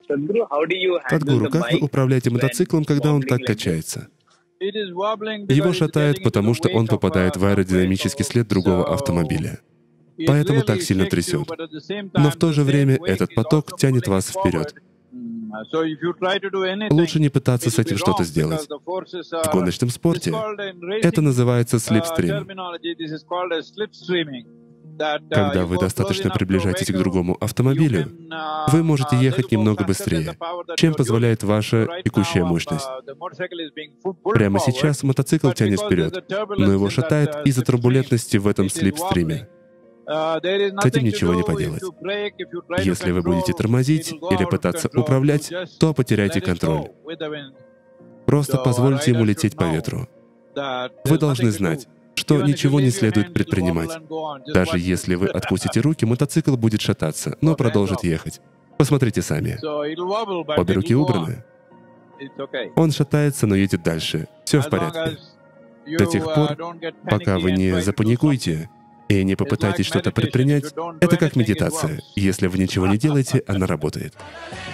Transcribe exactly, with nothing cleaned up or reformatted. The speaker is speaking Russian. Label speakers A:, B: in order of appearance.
A: Садхгуру, как вы управляете мотоциклом, когда он так качается? Его шатает, потому что он попадает в аэродинамический след другого автомобиля. Поэтому так сильно трясет. Но в то же время этот поток тянет вас вперед. Лучше не пытаться с этим что-то сделать. В гоночном спорте это называется слипстрим. Когда вы достаточно приближаетесь к другому автомобилю, вы можете ехать немного быстрее, чем позволяет ваша текущая мощность. Прямо сейчас мотоцикл тянет вперед, но его шатает из-за турбулентности в этом слипстриме. С этим ничего не поделать. Если вы будете тормозить или пытаться управлять, то потеряете контроль. Просто позвольте ему лететь по ветру. Вы должны знать, что ничего не следует предпринимать. Даже если вы отпустите руки, мотоцикл будет шататься, но продолжит ехать. Посмотрите сами. Обе руки убраны. Он шатается, но едет дальше. Все в порядке. До тех пор, пока вы не запаникуете и не попытаетесь что-то предпринять, это как медитация. Если вы ничего не делаете, она работает.